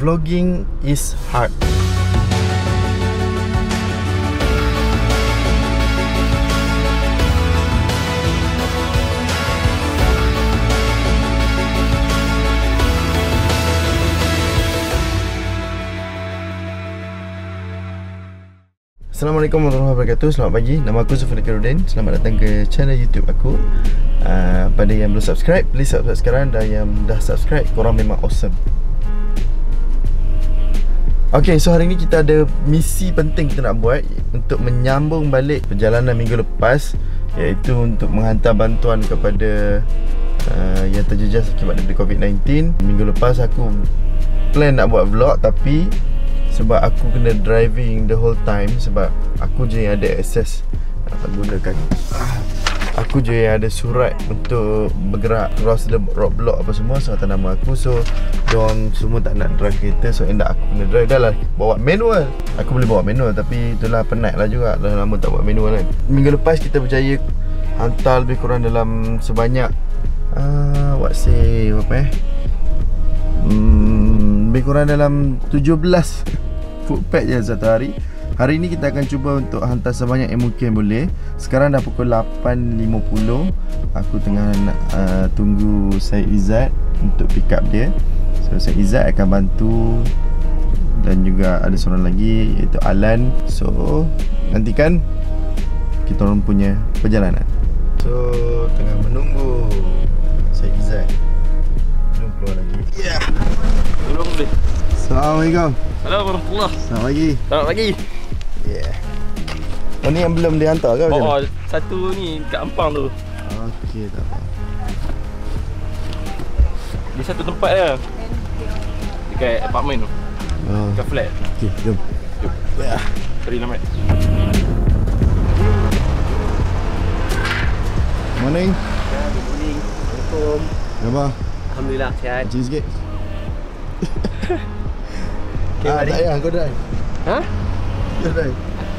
vlogging is hard. Assalamualaikum warahmatullahi wabarakatuh. Selamat pagi. Nama aku Zulfan Khairuddin. Selamat datang ke channel YouTube aku. Pada yang belum subscribe, please subscribe sekarang. Dan yang dah subscribe, korang memang awesome. Okay, so hari ni kita ada misi penting kita nak buat untuk menyambung balik perjalanan minggu lepas, iaitu untuk menghantar bantuan kepada yang terjejas akibat daripada COVID-19. Minggu lepas aku plan nak buat vlog, tapi sebab aku kena driving the whole time, sebab aku je yang ada access gunakan. Aku je yang ada surat untuk bergerak cross the roadblock apa semua, so atas nama aku. So diorang semua tak nak drive kereta, so end up aku kena drive. Dah lah bawa manual. Aku boleh bawa manual, tapi itulah penat lah juga. Dah lama tak buat manual kan. Minggu lepas kita berjaya hantar lebih kurang dalam sebanyak lebih kurang dalam 17 foodpack je satu hari. Hari ni kita akan cuba untuk hantar sebanyak yang mungkin boleh. Sekarang dah pukul 8.50. Aku tengah nak tunggu Syed Izzat untuk pick up dia. So Syed Izzat akan bantu, dan juga ada seorang lagi iaitu Alan. So nantikan kita orang punya perjalanan. So tengah menunggu Syed Izzat, belum keluar lagi. Ya. Belum boleh. Assalamualaikum. Assalamualaikum warahmatullahi. Selamat pagi. Selamat pagi. Yeah. Oh, ni yang belum dihantar ke? Oh, satu ni kat Ampang tu. Okey, tak apa. Di satu tempat je. Dekat apartment tu. Dekat flat. Okey, jom. Jom. Ya. Beri nama. Morning. Ya, good morning. Assalamualaikum. Apa? Alhamdulillah, sihat. Cik sikit. Okay, tak payah, kau drive. Ha? Kau drive.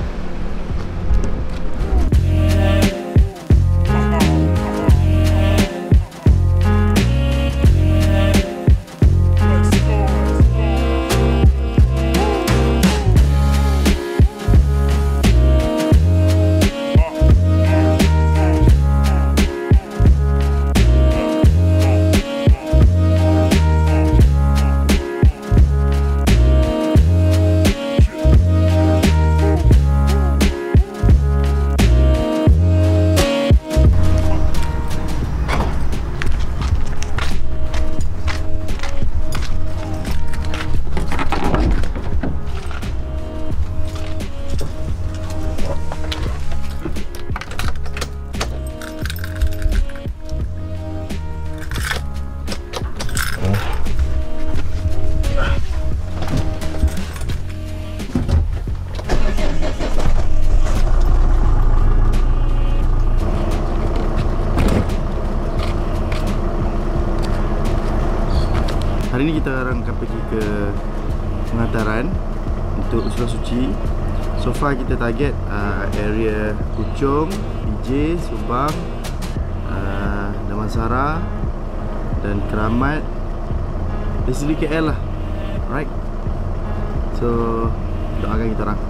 Hari ni kita orang akan pergi ke penghantaran untuk Surat Suci. So far kita target area Puchong, PJ, Subang, Damansara dan Keramat, basically KL lah. Alright. So doakan kita orang.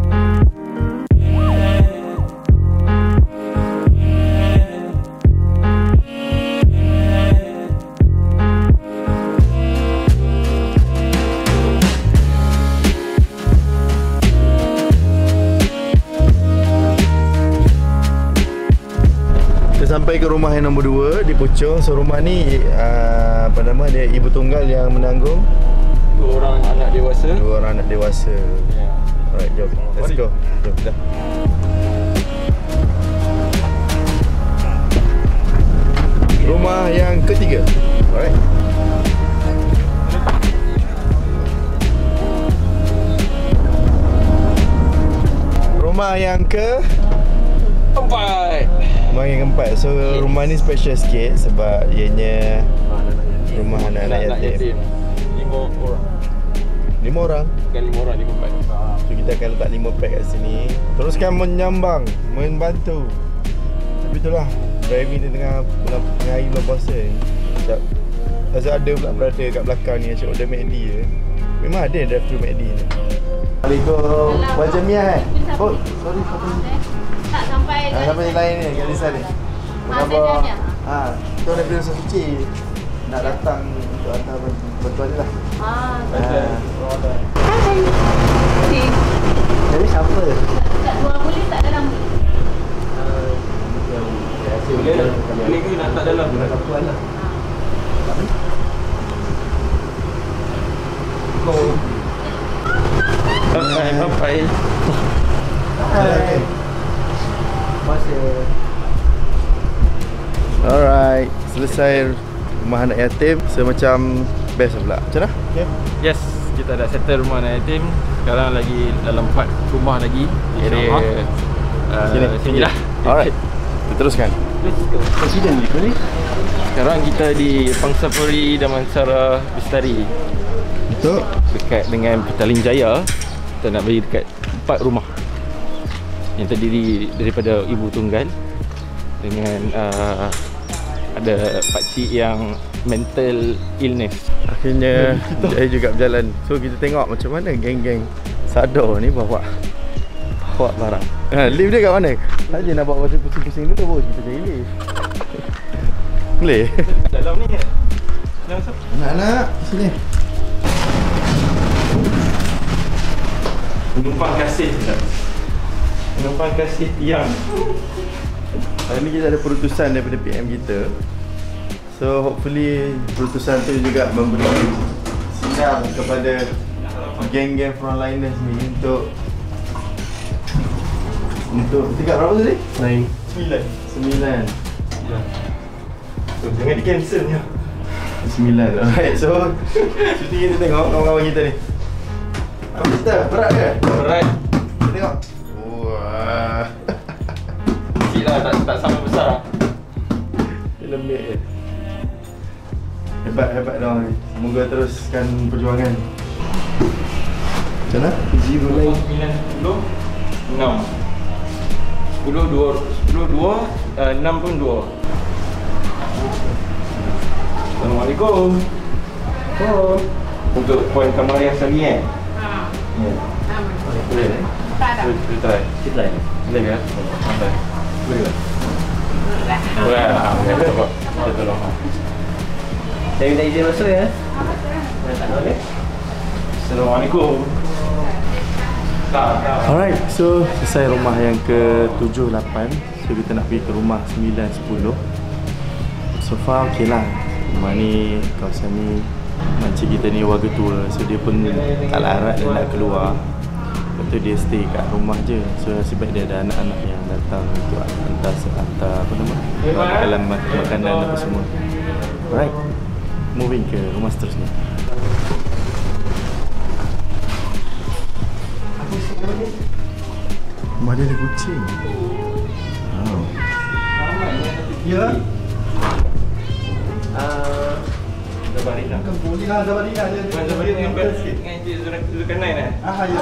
Sampai ke rumah yang nombor 2 di Puchong. So rumah ni apa nama dia, ibu tunggal yang menanggung 2 orang anak dewasa. 2 orang anak dewasa. Ya. Alright, jom. Let's go. Jom. Dah. Rumah yang ketiga. Alright. Rumah yang Empat. Rumah yang keempat. So rumah ni special sikit sebab ianya rumah anak-anak yatim. 5 orang. 5 orang. Bukan 5 orang, 5 pack. So kita akan letak 5 pack kat sini. Teruskan menyambang, membantu. Tapi itulah, driving di tengah hari bulan puasa ni. Sebab ada pula berada kat belakang ni, asyik order McD je. Memang ada drive-thru McD ni. Assalamualaikum. Buat Jamiah Oh, sorry. Tak sampai Sampai lain ni, kat Lisa ni. Ada Jamiah? Kita nak pergi Nusa Suci. Nak datang untuk hantar bantuan ni lah. Hai. Jadi siapa? Tak luar boleh tak dalam? Boleh ke nak tak dalam? Nak kapuan lah. Sampai. Hai. Masa. Alright, selesai rumah anak yatim. So macam best pula. Macam mana? Okay. Yes, kita dah settle rumah anak yatim. Sekarang lagi dalam 4 rumah lagi di area sini lah. Alright, kita teruskan. Let's go. Presiden ni. Sekarang kita di Pangsapuri Damansara Bestari. Untuk Dekat dengan Petaling Jaya. Kita nak bagi dekat 4 rumah yang terdiri daripada ibu tunggal dengan ada pakcik yang mental illness. akhirnya saya juga berjalan. So kita tengok macam mana geng-geng Sado ni bawa barang. Lift dia kat mana? Saja nak bawa pasal pusing-pusing dulu baru kita cari lift. Boleh? Dalam ni kan? Dalam siapa? Anak-anak sini. Penumpang kasih tak? Penumpang kasih tiang. Hari ni kita ada perutusan daripada PM kita. So hopefully perutusan tu juga memberi sinar kepada geng-geng frontliners ni untuk tingkat berapa tadi? 9. So, jangan di cancel nya. 9. Alright, so shooting kita tengok kawan-kawan kita ni. Apa cerita? Berat ke? Berat. Kita tengok. Wah. Kecil lah, tak sama besar lah. Dia lembik je. Hebat dah ni. Semoga teruskan perjuangan. Macam mana? 9, 10, 6 10, 2, 6 pun 2. Assalamualaikum. Untuk poin kamar yang sali Ya. Boleh eh? Tak ada. Boleh try. Kita lain. Boleh ke? Sampai. Boleh ke? Boleh. Kita tolong. Saya minta izin masuk ya. Tak boleh. Assalamualaikum. Alright, so selesai rumah yang ke-7, 8. So kita nak pergi ke rumah 9, 10. So far okey lah. Rumah ni, kawasan ni, makcik kita ni warga tua. So dia pun tak larat dia nak keluar. Lepas tu dia stay kat rumah je. So nasib baik dia ada anak-anak yang datang untuk hantar apa nama, dalam makanan apa semua. Alright, moving ke rumah seterusnya. Rumah dia ada kucing. Wow. Ya. Zabarina. Zabarina Zabarina dengan Zulkarnain eh? Ah, ya.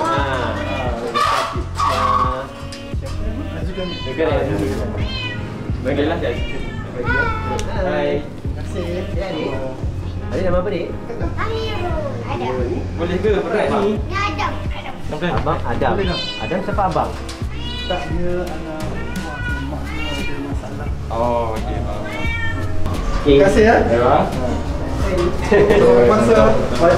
Bagilah saya. Hai. Terima kasih. Ya ni. Ada nama apa ni? Boleh ke berat ni? Abang Adam. Adam siapa abang? Tak, dia anak mak ada masalah. Oh, okey. Terima kasih ya. Ya. Masa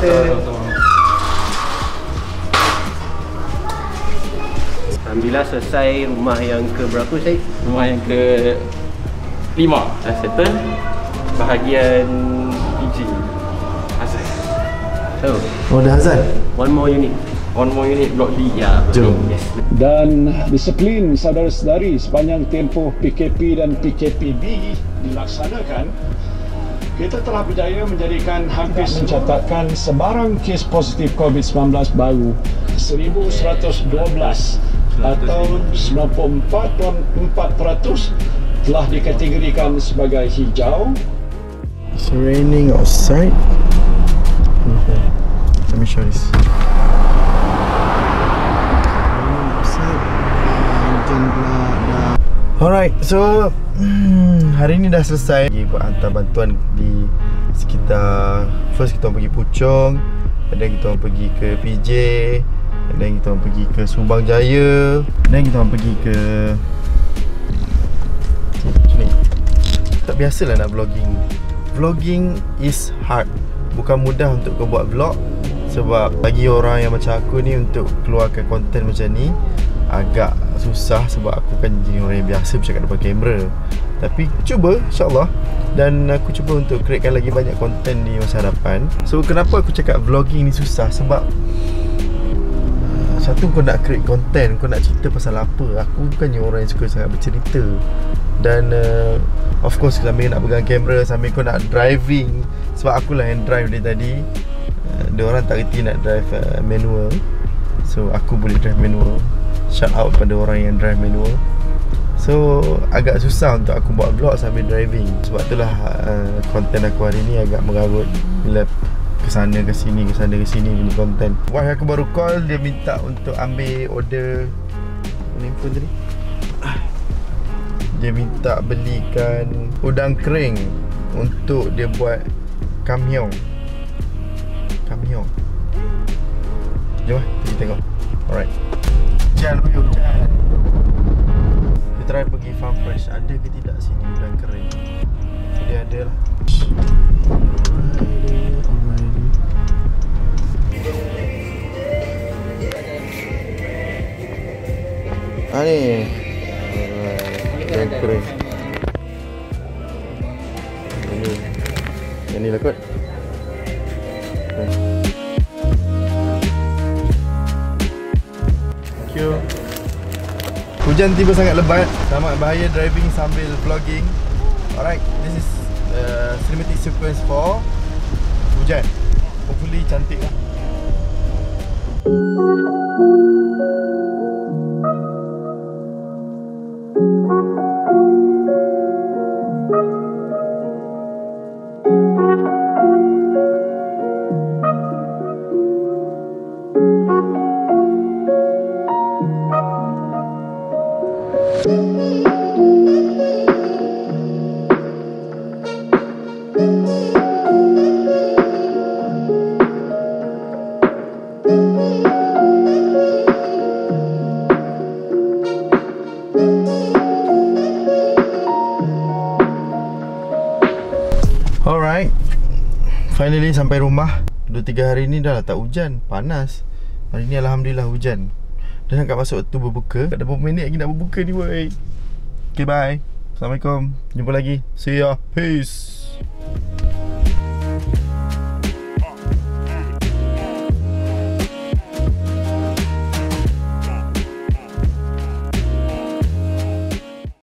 Alhamdulillah selesai rumah yang ke berapa Syed? Rumah yang ke-5 dah settle. Bahagian PG Azan. Oh, dah azan? one more unit. One more unit Block D. Ya, Jom. Yes. Dan disiplin saudara-saudari sepanjang tempoh PKP dan PKPB dilaksanakan, kita telah berjaya menjadikan Hafiz mencatatkan sebarang kes positif COVID-19 baru 1,112 atau 94% telah dikategorikan sebagai hijau. It's raining outside. Let me show this. Alright, so hari ni dah selesai buat hantar bantuan di sekitar. First kita pergi Puchong, Kadang kita orang pergi ke PJ, kadang kita orang pergi ke Subang Jaya, kadang kita orang pergi ke sini. Tak biasalah nak vlogging. Vlogging is hard. Bukan mudah untuk kau buat vlog. Sebab bagi orang yang macam aku ni untuk keluarkan konten macam ni agak susah. Sebab aku kan jenis orang yang biasa bercakap depan kamera. Tapi cuba insyaAllah. Dan aku cuba untuk createkan lagi banyak konten di masa hadapan. So kenapa aku cakap vlogging ni susah? Sebab satu, kau nak create konten, kau nak cerita pasal apa. Aku bukannya orang yang suka sangat bercerita. Dan of course sambil nak pegang kamera, sambil kau nak driving. Sebab akulah yang drive dari tadi. Dia orang tak reti nak drive manual. So aku boleh drive manual. Shout out pada orang yang drive manual. So agak susah untuk aku buat vlog sambil driving. Sebab itulah konten aku hari ni agak mengarut. Bila kesana ke sini, kesana ke sini punya konten. Wah, aku baru call, dia minta untuk ambil order. Mana phone tadi? Dia minta belikan udang kering untuk dia buat kamyong. Kamyong. Jom lah, kita tengok. Alright. Hujan, hujan. Kita try pergi Farm Fresh. Ada ke tidak sini udang kering? Dia ada lah. Ni udang kering. Yang ni lah kot. Thank you. Hujan tiba sangat lebat. Sangat bahaya driving sambil vlogging. Alright, this is cinematic sequence for hujan. Hopefully cantik lah. Alright, finally sampai rumah. 2-3 hari ni dah lah tak hujan, panas. Hari ni Alhamdulillah hujan. Dah nak masuk waktu berbuka. Tak ada berapa minit lagi nak berbuka ni boy. Okay, bye. Assalamualaikum. Jumpa lagi. See ya. Peace.